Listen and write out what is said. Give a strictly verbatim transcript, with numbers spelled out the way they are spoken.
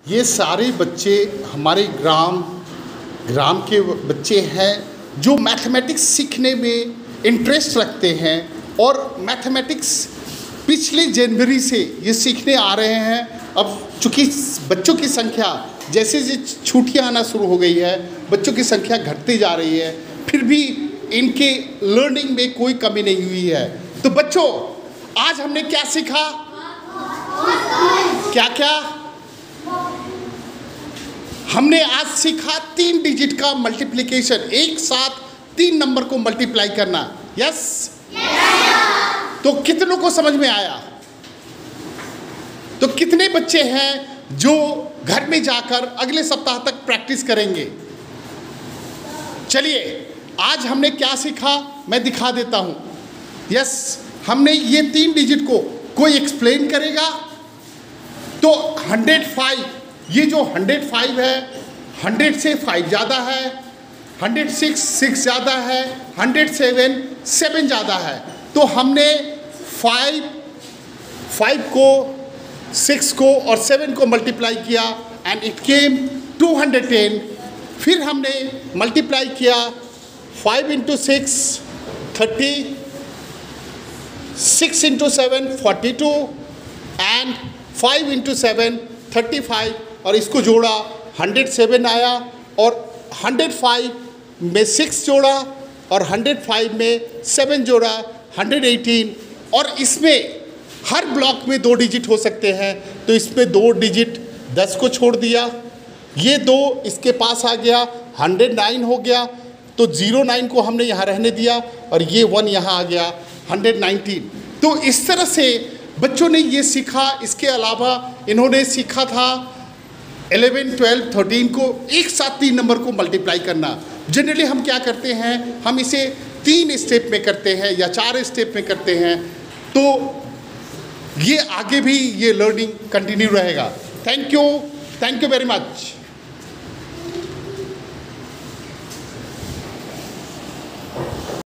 ये सारे बच्चे हमारे ग्राम ग्राम के बच्चे हैं जो मैथमेटिक्स सीखने में इंटरेस्ट रखते हैं और मैथमेटिक्स पिछले जनवरी से ये सीखने आ रहे हैं। अब चूँकि बच्चों की संख्या जैसे जैसे छुट्टियाँ आना शुरू हो गई है, बच्चों की संख्या घटती जा रही है, फिर भी इनके लर्निंग में कोई कमी नहीं हुई है। तो बच्चों, आज हमने क्या सीखा? क्या क्या हमने आज सीखा? तीन डिजिट का मल्टीप्लिकेशन, एक साथ तीन नंबर को मल्टीप्लाई करना। Yes yes? तो कितनों को समझ में आया? तो कितने बच्चे हैं जो घर में जाकर अगले सप्ताह तक प्रैक्टिस करेंगे? चलिए, आज हमने क्या सीखा मैं दिखा देता हूं। यस yes, हमने ये तीन डिजिट को कोई एक्सप्लेन करेगा। तो हंड्रेड फाइव, ये जो हंड्रेड फाइव है, हंड्रेड से फाइव ज़्यादा है, हंड्रेड सिक्स सिक्स ज़्यादा है, हंड्रेड सेवन सेवन ज़्यादा है। तो हमने फाइव फाइव को, सिक्स को और सेवन को मल्टीप्लाई किया and it came two hundred ten. फिर हमने मल्टीप्लाई किया five into six thirty, six into seven forty two and five into seven thirty five, और इसको जोड़ा हंड्रेड सेवन आया, और हंड्रेड फाइव में सिक्स जोड़ा और हंड्रेड फाइव में सेवन जोड़ा हंड्रेड एटीन। और इसमें हर ब्लॉक में दो डिजिट हो सकते हैं, तो इसमें दो डिजिट दस को छोड़ दिया, ये दो इसके पास आ गया, हंड्रेड नाइन हो गया, तो ज़ीरो नाइन को हमने यहाँ रहने दिया और ये वन यहाँ आ गया, हंड्रेड नाइनटीन। तो इस तरह से बच्चों ने ये सीखा। इसके अलावा इन्होंने सीखा था इलेवन ट्वेल्व थर्टीन को एक साथ तीन नंबर को मल्टीप्लाई करना। जनरली हम क्या करते हैं, हम इसे तीन स्टेप में करते हैं या चार स्टेप में करते हैं। तो ये आगे भी ये लर्निंग कंटिन्यू रहेगा। Thank you, thank you very much.